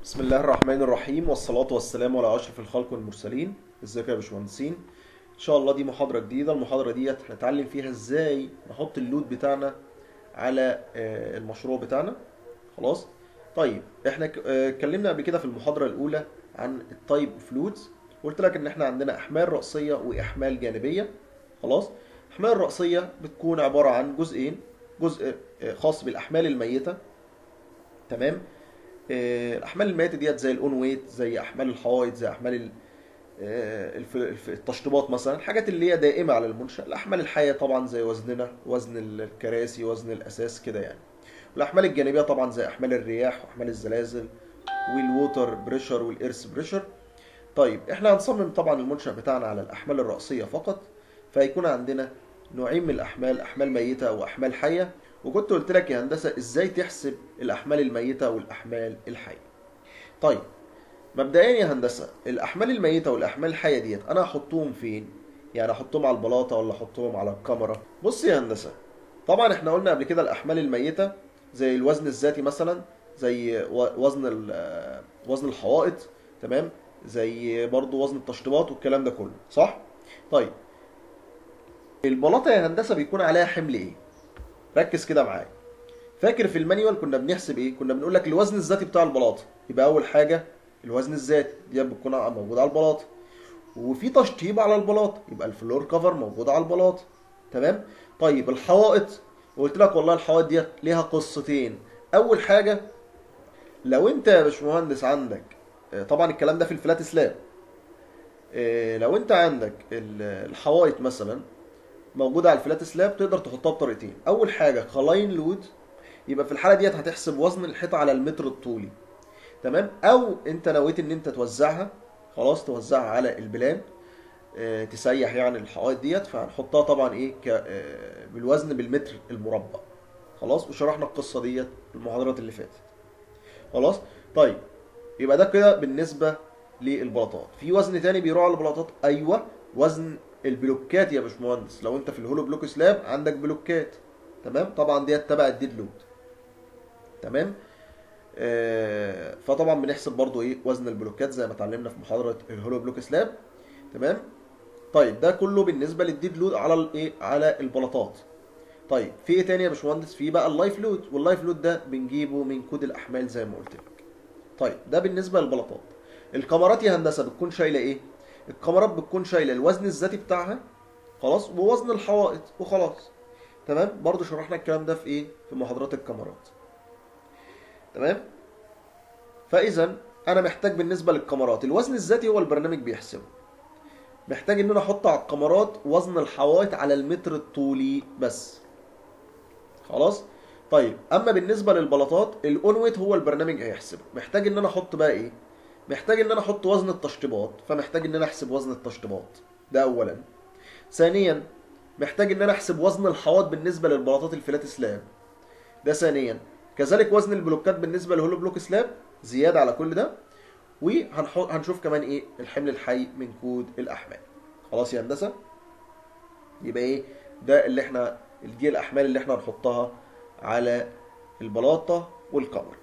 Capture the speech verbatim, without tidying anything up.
بسم الله الرحمن الرحيم والصلاة والسلام على أشرف الخلق والمرسلين. ازيكم يا باشمهندسين؟ إن شاء الله دي محاضرة جديدة. المحاضرة ديت هنتعلم فيها ازاي نحط اللود بتاعنا على آه، المشروع بتاعنا. خلاص. طيب احنا ك- آه، اتكلمنا قبل كده في المحاضرة الأولى عن التايب اوف لودز. قلت لك إن احنا عندنا أحمال رأسية وأحمال جانبية. خلاص. الأحمال الرأسية بتكون عبارة عن جزئين. جزء آه، خاص بالأحمال الميتة. تمام. آه، الاحمال المائيه ديت زي الاون ويت، زي احمال الحوائط، زي احمال ال- آه، الف- الف- التشطيبات مثلا، الحاجات اللي هي دائمه على المنشا. الاحمال الحيه طبعا زي وزننا، وزن الكراسي، وزن الاساس كده يعني. والاحمال الجانبيه طبعا زي احمال الرياح واحمال الزلازل والووتر بريشر والايرث بريشر. طيب احنا هنصمم طبعا المنشأ بتاعنا على الأحمال الرأسية فقط. فهيكون عندنا نوعين من الأحمال، أحمال ميتة وأحمال حية. وكنت قلت لك يا هندسة ازاي تحسب الأحمال الميتة والأحمال الحية. طيب مبدئيا يا هندسة، الأحمال الميتة والأحمال الحية ديت أنا هحطهم فين؟ يعني أحطهم على البلاطة ولا أحطهم على الكاميرا؟ بص يا هندسة، طبعا احنا قلنا قبل كده الأحمال الميتة زي الوزن الذاتي مثلا، زي و- وزن ال- آه، وزن الحوائط. تمام. زي برضو وزن التشطيبات والكلام ده كله، صح؟ طيب البلاطة يا هندسة بيكون عليها حمل ايه؟ ركز كده معايا. فاكر في المانيوال كنا بنحسب ايه؟ كنا بنقول لك الوزن الذاتي بتاع البلاطة. يبقى أول حاجة الوزن الذاتي دي بتكون موجودة على البلاطة. وفي تشطيب على البلاط، يبقى الفلور كفر موجود على البلاط. تمام. طيب الحوائط، قلت لك والله الحوائط دي ليها قصتين. اول حاجه، لو انت يا باشمهندس عندك آه، طبعا الكلام ده في الفلات سلاب. آه، لو انت عندك ال- الحوائط مثلا موجوده على الفلات سلاب، تقدر تحطها بطريقتين. اول حاجه كلاين لود، يبقى في الحاله ديت هتحسب وزن الحيطه على المتر الطولي. تمام. او انت نويت ان انت توزعها، خلاص توزعها على البلان، آه، تسيح يعني الحوائط ديت، فهنحطها طبعا ايه ك آه، بالوزن بالمتر المربع. خلاص. وشرحنا القصه ديت في المحاضرات اللي فاتت. خلاص. طيب يبقى ده كده بالنسبه للبلاطات. في وزن تاني بيروح على البلاطات، ايوه، وزن البلوكات يا باشمهندس. لو انت في الهولو بلوك سلاب عندك بلوكات. تمام. طبعا ديت تبع الديد لود. تمام. آه، فطبعا بنحسب برضو ايه وزن البلوكات زي ما اتعلمنا في محاضره الهولو بلوك سلاب. تمام. طيب ده كله بالنسبه للديد لود على الايه على البلاطات. طيب في ايه تاني يا باشمهندس؟ في بقى اللايف لود، واللايف لود ده بنجيبه من كود الاحمال زي ما قلت لك. طيب ده بالنسبه للبلاطات. الكاميرات يا هندسه بتكون شايله ايه؟ الكاميرات بتكون شايله الوزن الذاتي بتاعها، خلاص، ووزن الحوائط وخلاص. تمام. برضو شرحنا الكلام ده في ايه في محاضرات الكاميرات. تمام. فاذا انا محتاج بالنسبه للكاميرات الوزن الذاتي هو البرنامج بيحسبه. محتاج ان انا احط على الكاميرات وزن الحوائط على المتر الطولي بس. خلاص. طيب اما بالنسبه للبلاطات الاون ويت هو البرنامج هيحسبه. محتاج ان انا احط بقى ايه؟ محتاج ان انا احط وزن التشطيبات، فمحتاج ان انا احسب وزن التشطيبات. ده اولا. ثانيا محتاج ان انا احسب وزن الحوائط بالنسبه للبلاطات الفلات سلاب. ده ثانيا. كذلك وزن البلوكات بالنسبه للهولو بلوك سلاب، زياده على كل ده. وهنشوف كمان ايه الحمل الحي من كود الاحمال. خلاص يا هندسه. يبقى ايه ده اللي احنا دي الاحمال اللي احنا هنحطها على البلاطه والكفر.